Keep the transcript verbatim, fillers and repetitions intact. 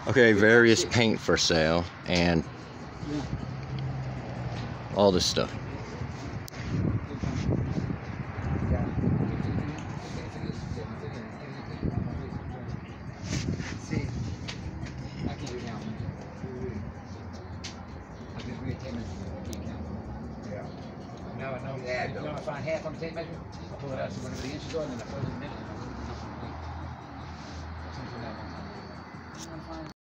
Okay, various paint for sale and all this stuff. No, no, yeah, you know, I find half on the tape measure, I'll pull it out, see whatever the inches are, and then I put it in the minute.